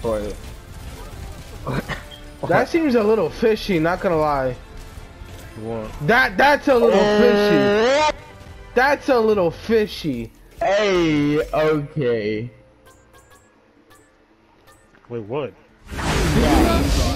Wait. That seems a little fishy, not gonna lie. What? That's a little fishy. That's a little fishy. Hey, okay. Wait, what? Yeah.